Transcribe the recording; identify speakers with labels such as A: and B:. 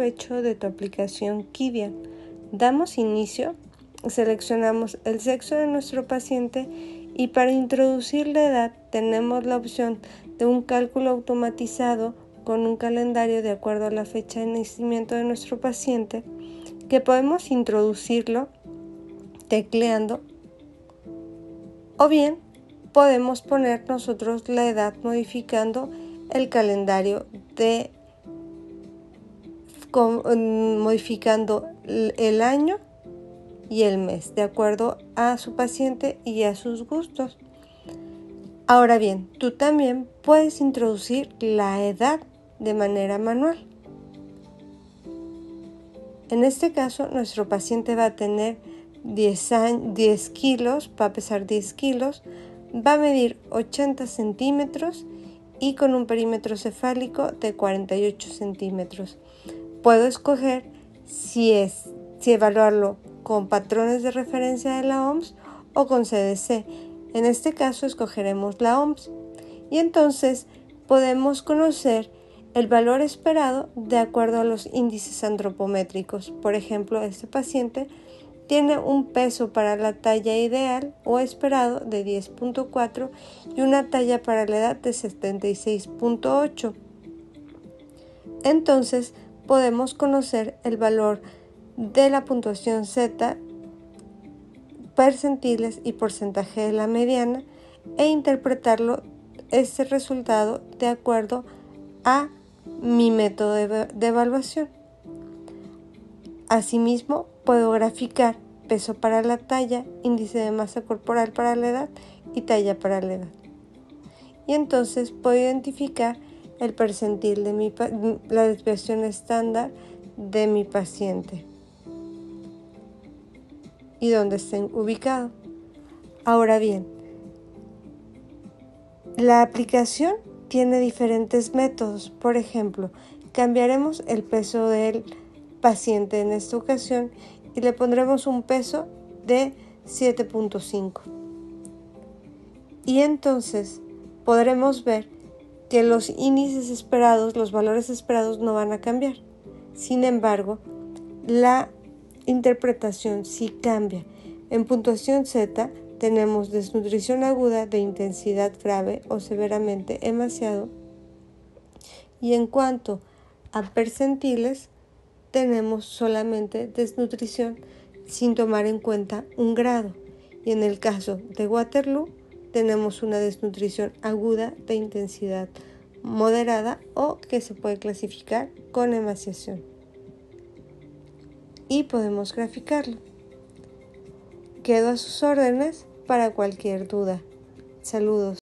A: provecho de tu aplicación Kivian. Damos inicio, seleccionamos el sexo de nuestro paciente y para introducir la edad tenemos la opción de un cálculo automatizado con un calendario de acuerdo a la fecha de nacimiento de nuestro paciente, que podemos introducirlo tecleando, o bien podemos poner nosotros la edad modificando el calendario modificando el año y el mes de acuerdo a su paciente y a sus gustos. Ahora bien, tú también puedes introducir la edad de manera manual. En este caso, nuestro paciente va a tener 10 kilos, va a pesar 10 kilos, va a medir 80 centímetros y con un perímetro cefálico de 48 centímetros. Puedo escoger si evaluarlo con patrones de referencia de la OMS o con CDC. En este caso escogeremos la OMS y entonces podemos conocer el valor esperado de acuerdo a los índices antropométricos. Por ejemplo, este paciente tiene un peso para la talla ideal o esperado de 10.4 y una talla para la edad de 76.8. Entonces podemos conocer el valor de la puntuación Z, percentiles y porcentaje de la mediana e interpretarlo este resultado de acuerdo a mi método de evaluación. Asimismo, puedo graficar peso para la talla, índice de masa corporal para la edad y talla para la edad. Y entonces puedo identificar el percentil de la desviación estándar de mi paciente y dónde estén ubicados. Ahora bien, la aplicación tiene diferentes métodos. Por ejemplo, cambiaremos el peso del paciente en esta ocasión y le pondremos un peso de 7.5. Y entonces podremos ver que los índices esperados, los valores esperados no van a cambiar. Sin embargo, la interpretación sí cambia. En puntuación Z tenemos desnutrición aguda de intensidad grave o severamente emaciado. Y en cuanto a percentiles, tenemos solamente desnutrición sin tomar en cuenta un grado. Y en el caso de Waterloo, tenemos una desnutrición aguda de intensidad moderada o que se puede clasificar con emaciación. Y podemos graficarlo. Quedo a sus órdenes para cualquier duda. Saludos.